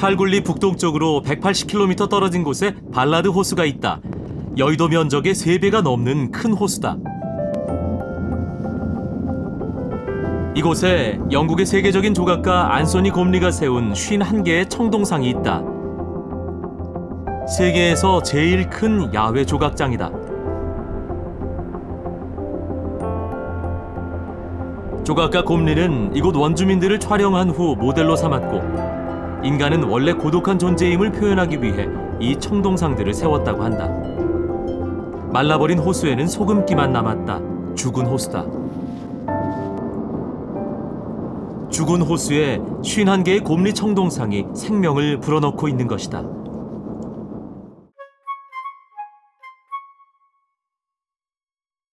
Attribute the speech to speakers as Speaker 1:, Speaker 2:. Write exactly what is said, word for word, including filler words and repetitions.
Speaker 1: 칼굴리 북동쪽으로 백팔십 킬로미터 떨어진 곳에 발라드 호수가 있다. 여의도 면적의 세 배가 넘는 큰 호수다. 이곳에 영국의 세계적인 조각가 안소니 곰리가 세운 오십일 개의 청동상이 있다. 세계에서 제일 큰 야외 조각장이다. 조각가 곰리는 이곳 원주민들을 촬영한 후 모델로 삼았고, 인간은 원래 고독한 존재임을 표현하기 위해 이 청동상들을 세웠다고 한다. 말라버린 호수에는 소금기만 남았다. 죽은 호수다. 죽은 호수에 오십일 개의 곰리 청동상이 생명을 불어넣고 있는 것이다.